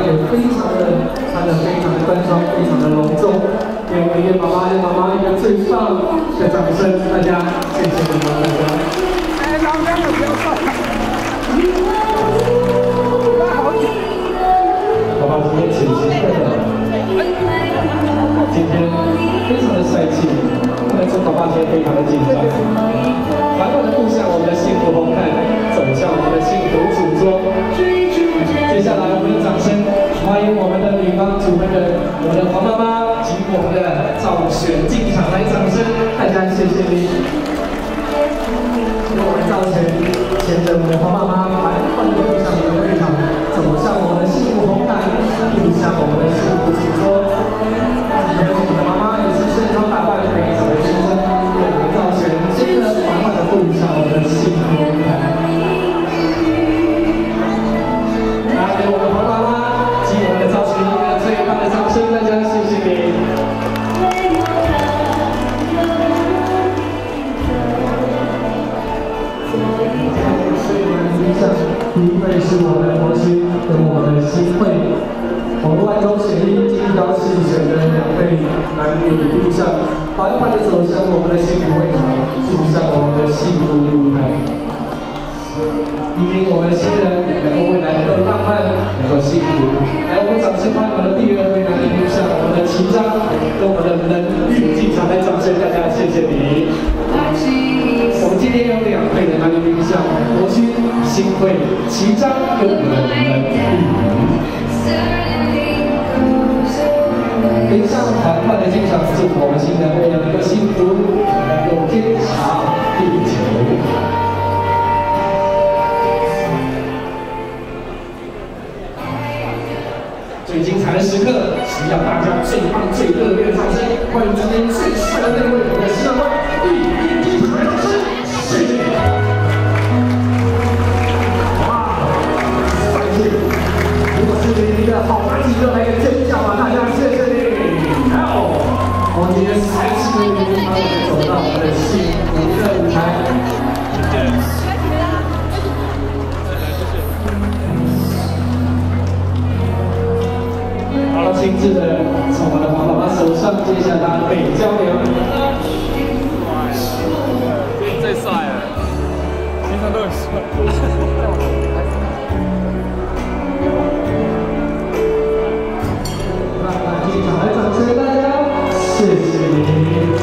也非常的穿得非常的端庄，非常的隆重，给我们叶妈妈一个最棒的掌声，大家谢谢你们大家。 哎，老娘的不要算了。 爸爸今天请行客的，今天非常的帅气，看得出爸爸今天非常的紧张。缓缓的步向我们的幸福红毯，走向我们的幸福主桌。接下来，我们的掌声欢迎我们的女方主持人，我们的黄妈妈及我们的赵璇进场来，掌声，大家谢谢你。我们赵璇牵着我们的黄妈妈，缓缓的步向我们的会场，走向我们的幸福红毯，步向我们的幸福主桌。今天我们的妈妈也是盛装打扮，非常的精神。我们的赵璇接着缓缓的步向我们的幸福红毯。给我们黄妈妈及我们的赵璇一个最棒的掌声，大家谢谢你。第一位是我们的国勋跟我们的新会，我们万中选一，精挑细选的2位男女步上，缓缓的走向我们的幸福会场，步上我们的幸福舞台。因为我们的新人能够未来能够浪漫，能够幸福。来，我们掌声欢迎我们的第2位男女步上，我们的齐章跟我们的能玉进场来，掌声，大家谢谢你。我们今天有2位的男女步上，国勋、新会、齐章跟我们的能玉。非常缓缓的进场，祝福我们新人未来能够幸福，能够天长地久。最精彩的时刻，需要大家最棒、最热烈的掌声！欢迎今天最帅的那位，我们的新郎官第1排掌声，谢谢！哇，帅气！如果是你的好男几个，来个尖叫吧，大家谢谢你！好，我们今天才是为你把我们走到我们的幸福的舞台。好了，亲自的从我的黄爸爸手上接下他北交流。 最帅了，平常都很帅。 那进场来掌声，大家谢谢你。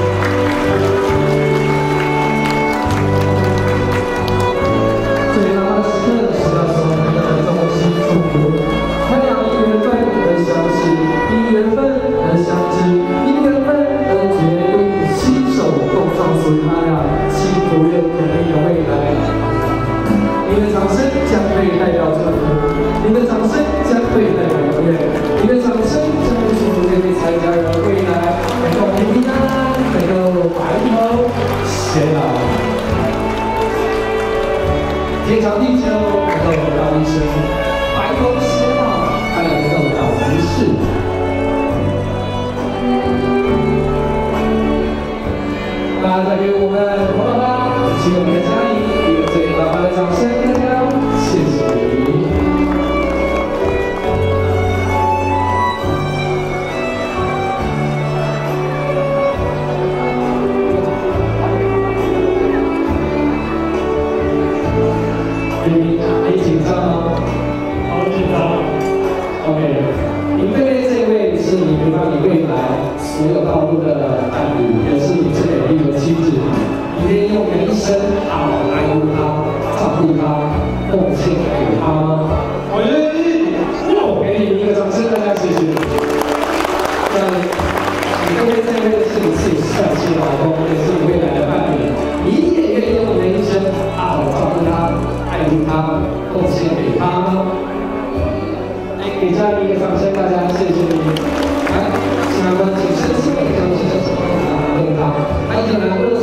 最浪漫的时刻是要送给的衷心祝福，太阳1月份的消息，1月份的相知，1月份的决定，携手共创属于他俩幸福又甜蜜的未来。你的掌声将会代表祝福，你的掌声将会代表永远，你的掌声将会祝福这对参加人的未来能够平平安安，能够白头偕老。天长地久，能够到一生白头偕老，还能够到一世。那再给我们黄爸爸，请我们的嘉怡一个最浪漫的掌声，大家谢谢你。你紧张吗？ 好紧张。 OK， 你对面这位是你陪伴你未来所有道路的伴侣，也是你最美丽的妻子。你愿意用你一生好爱护她、照顾她、奉献给她吗？我愿意。我给你一个掌声，大家谢谢你。那你对面这位是你自己帅气的老公，也是你未来的伴侣。你也愿意用你的一生好好照顾她、爱护她、奉献给她吗？给嘉宾一个掌声，大家谢谢你。来，新郎官请深情地将新生手放在他的胸膛，他一个男歌手。